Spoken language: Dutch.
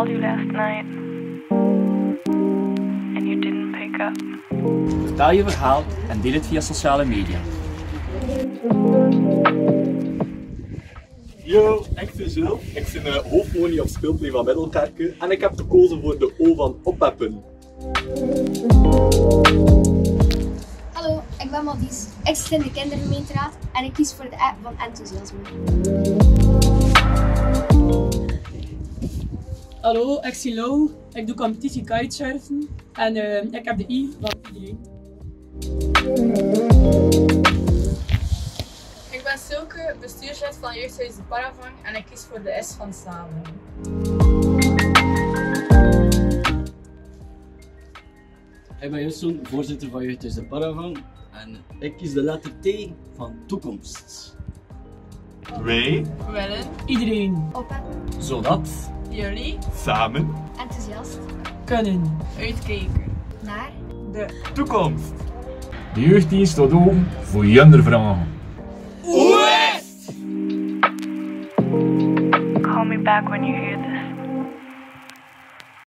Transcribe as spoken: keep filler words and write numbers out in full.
called you last night and you didn't pick up. Vertel je verhaal en deel het via sociale media. Yo, ik ben Jill. Ik ben uh, hoofdmonie op Speelplay van Middelkerke en ik heb gekozen voor de O van oppeppen. Hallo, ik ben Madies. Ik zit in de kindergemeenteraad en ik kies voor de app van enthousiasme. Hallo, ik ben Lau. Ik doe competitie kitesurfen en uh, ik heb de I van iedereen. Ik ben Silke, bestuurslid van Jeugdhuis de Paravang en ik kies voor de S van samen. Ik ben Jusson, voorzitter van Jeugdhuis de Paravang en ik kies de letter T van toekomst. Wij Willen, Iedereen Oppeppen, Zodat jullie samen enthousiast, kunnen. uitkijken naar de toekomst. De jeugddienst staat open voor jullie vragen. Call me back when you hear this.